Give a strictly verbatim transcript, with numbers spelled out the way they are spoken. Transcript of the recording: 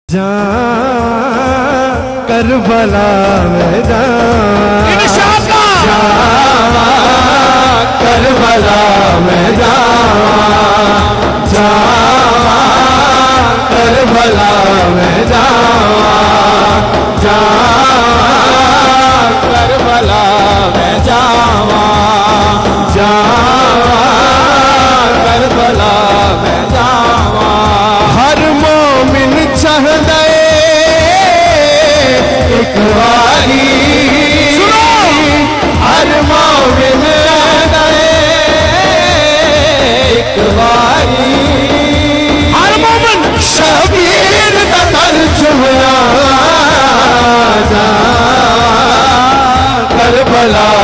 जा करबला में जा करबला में जा करबला में जा करबला में जावा जा करबला में जावा। हर मोमिन चाहता एक बारी सुनो, हर मोमिन चाहता एक बारी, हर मोमिन शबीर का दर चुमना जा करबला